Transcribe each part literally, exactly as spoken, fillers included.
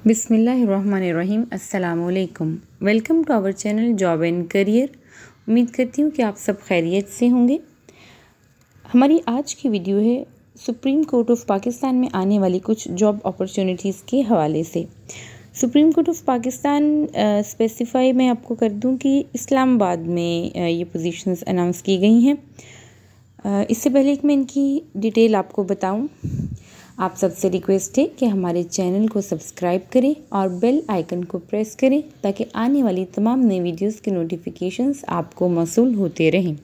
बिस्मिल्लाहिर्रहमानिर्रहीम। अस्सलामुअलैकुम। Welcome to our channel job and career. उम्मीद करती हूँ कि आप सब खैरियत से होंगे। हमारी आज की वीडियो है सुप्रीम कोर्ट ऑफ पाकिस्तान में आने वाली कुछ जॉब अपॉर्चुनिटीज़ के हवाले से। Supreme court of Pakistan specify मैं आपको कर दूँ कि इस्लामाबाद में uh, ये पोजीशंस अनाउंस की गई हैं। uh, इससे पहले एक मैं इनकी डिटेल आपको बताऊँ, आप सबसे रिक्वेस्ट है कि हमारे चैनल को सब्सक्राइब करें और बेल आइकन को प्रेस करें ताकि आने वाली तमाम नई वीडियोस के नोटिफिकेशंस आपको मौसूल होते रहें।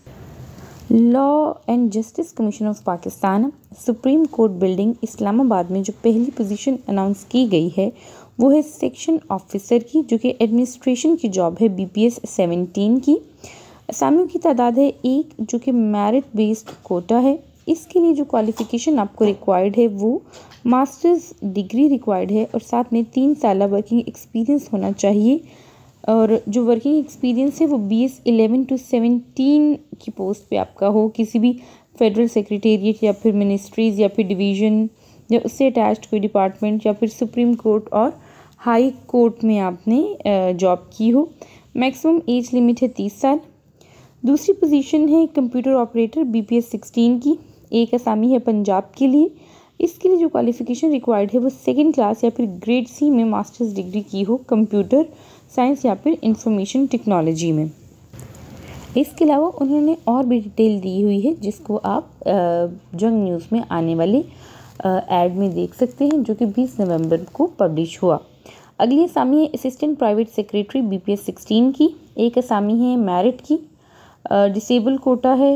Law and justice commission of Pakistan supreme court building Islamabad में जो पहली पोजीशन अनाउंस की गई है वो है सेक्शन ऑफिसर की, जो कि एडमिनिस्ट्रेशन की जॉब है, बी पी एस सेवनटीन की। असामियों की तादाद है एक, जो कि मेरिट बेस्ड कोटा है। इसके लिए जो क्वालिफ़िकेशन आपको रिक्वायर्ड है वो मास्टर्स डिग्री रिक्वायर्ड है और साथ में तीन साल वर्किंग एक्सपीरियंस होना चाहिए। और जो वर्किंग एक्सपीरियंस है वो B S eleven to seventeen की पोस्ट पे आपका हो, किसी भी फेडरल सेक्रेटेरिएट या फिर मिनिस्ट्रीज़ या फिर डिवीज़न या उससे अटैच्ड कोई डिपार्टमेंट या फिर सुप्रीम कोर्ट और हाई कोर्ट में आपने जॉब की हो। मैक्सिमम एज लिमिट है तीस साल। दूसरी पोजीशन है computer operator B P S sixteen की। एक असामी है पंजाब के लिए। इसके लिए जो क्वालिफ़िकेशन रिक्वायर्ड है वो सेकंड क्लास या फिर ग्रेड सी में मास्टर्स डिग्री की हो कंप्यूटर साइंस या फिर इंफॉर्मेशन टेक्नोलॉजी में। इसके अलावा उन्होंने और भी डिटेल दी हुई है जिसको आप जंग न्यूज़ में आने वाले एड में देख सकते हैं, जो कि बीस नवंबर को पब्लिश हुआ। अगली असामी है assistant private secretary B P S sixteen की। एक असामी है मेरिट की, डिसेबल कोटा है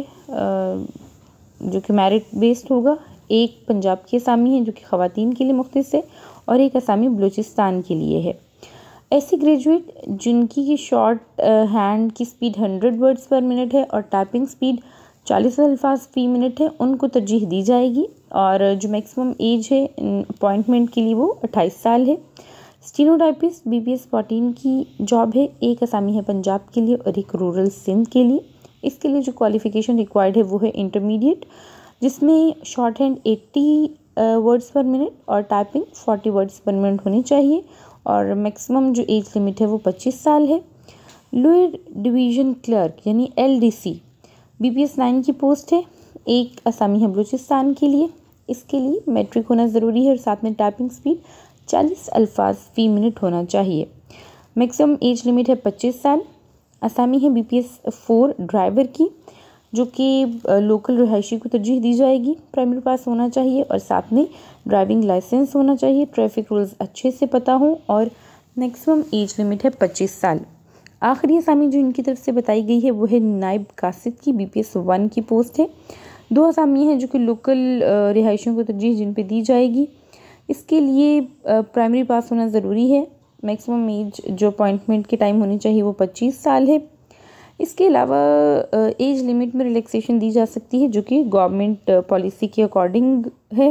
जो कि मेरिट बेस्ड होगा। एक पंजाब की असामी है जो कि ख़वातीन के लिए मुख्तस है और एक असामी बलूचिस्तान के लिए है। ऐसे ग्रेजुएट जिनकी की शॉर्ट हैंड की speed hundred words per minute है और टाइपिंग स्पीड चालीस अल्फाज फी मिनट है, उनको तरजीह दी जाएगी। और जो मैक्सिमम एज है अपॉइंटमेंट के लिए वो अट्ठाईस साल है। Stenotypist B P S fourteen की जॉब है। एक असामी है पंजाब के लिए और एक रूरल सिंध के लिए। इसके लिए जो क्वालिफ़िकेशन रिक्वायर्ड है वो है इंटरमीडिएट, जिसमें शॉर्ट हैंड अस्सी वर्ड्स पर मिनट और टाइपिंग चालीस वर्ड्स पर मिनट होनी चाहिए और मैक्सिमम जो एज लिमिट है वो पच्चीस साल है। लोअर डिवीज़न क्लर्क यानी L D C B P S nine की पोस्ट है। एक असामी है बलूचिस्तान के लिए। इसके लिए मैट्रिक होना ज़रूरी है और साथ में टाइपिंग स्पीड चालीस अल्फाज फी मिनट होना चाहिए। मैक्सिमम एज लिमिट है पच्चीस साल। असामी है B P S four driver की, जो कि लोकल रहायशी को तरजीह दी जाएगी। प्राइमरी पास होना चाहिए और साथ में ड्राइविंग लाइसेंस होना चाहिए, ट्रैफिक रूल्स अच्छे से पता हो और मैक्सिमम एज लिमिट है पच्चीस साल। आखिरी असामी जो इनकी तरफ से बताई गई है वो है नायब कासिद की, बी पी एस वन की पोस्ट है। दो असामी हैं जो कि लोकल रिहायशियों को तरजीह जिन पे दी जाएगी। इसके लिए प्राइमरी पास होना ज़रूरी है। मैक्सिमम एज जो अपॉइंटमेंट के टाइम होनी चाहिए वो पच्चीस साल है। इसके अलावा एज लिमिट में रिलैक्सेशन दी जा सकती है जो कि गवर्नमेंट पॉलिसी के अकॉर्डिंग है।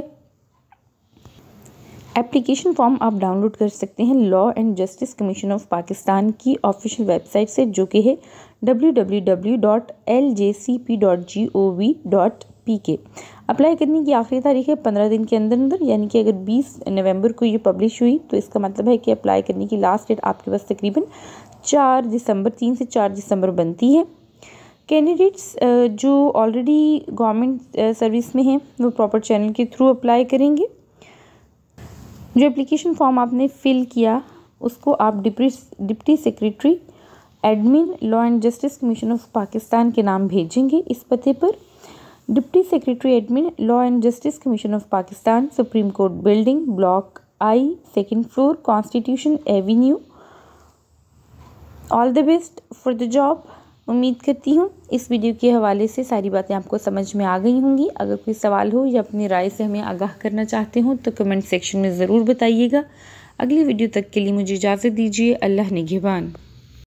एप्लीकेशन फॉर्म आप डाउनलोड कर सकते हैं law and justice commission of Pakistan की ऑफिशियल वेबसाइट से, जो कि है W W W dot L J C P dot G O V dot P K. Apply करने की आखिरी तारीख है पंद्रह दिन के अंदर अंदर, यानी कि अगर बीस नवंबर को ये पब्लिश हुई तो इसका मतलब है कि अप्लाई करने की लास्ट डेट आपके पास तकरीबन चार दिसंबर तीन से चार दिसंबर बनती है। कैंडिडेट्स जो ऑलरेडी गवर्नमेंट सर्विस में हैं वो प्रॉपर चैनल के थ्रू अप्लाई करेंगे। जो एप्लीकेशन फॉर्म आपने फिल किया उसको आप deputy deputy secretary admin law and justice commission of Pakistan के नाम भेजेंगे इस पते पर। Deputy secretary admin law and justice commission of Pakistan, supreme court building, block I, second floor, constitution avenue. All the best for the job. उम्मीद करती हूँ इस वीडियो के हवाले से सारी बातें आपको समझ में आ गई होंगी। अगर कोई सवाल हो या अपनी राय से हमें आगाह करना चाहते हो तो कमेंट सेक्शन में ज़रूर बताइएगा। अगली वीडियो तक के लिए मुझे इजाज़त दीजिए। अल्लाह निगहबान।